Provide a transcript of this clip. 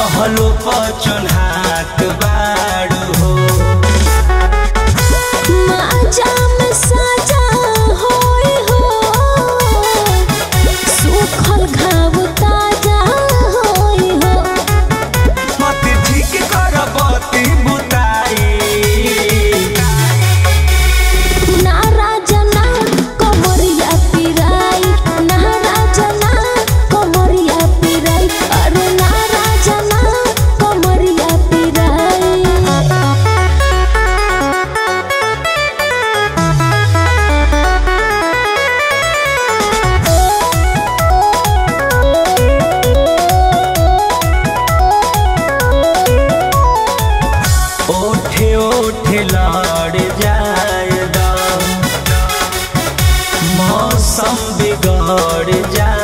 कहलो पचन हाथ बाड़ू हो माजा में साजा होई हो सुखल घाव ताजा होई हो मत ठीक कर बती बुताई ना राजना कमरिया पिराई ना राजना कमरिया पिराई अरे ना राजना कमरिया पिराई ओठे ओठे लड़ जाएगा मौसम बिगड़ जाए